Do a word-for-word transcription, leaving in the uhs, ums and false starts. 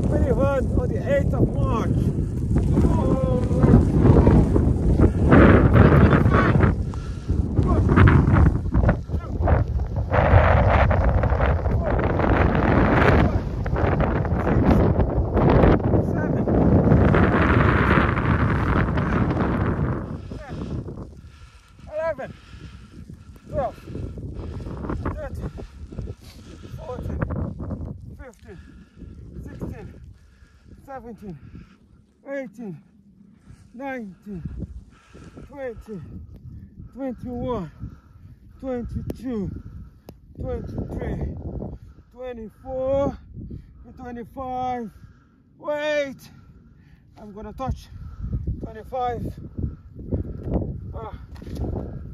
twenty-one on the eighth of March. Oh, eleven, twelve, thirteen, fourteen, fifteen, sixteen, seventeen, eighteen, nineteen, twenty, twenty-one, twenty-two, twenty-three, twenty-four, twenty-five. Wait, I'm gonna touch twenty-five. Ah.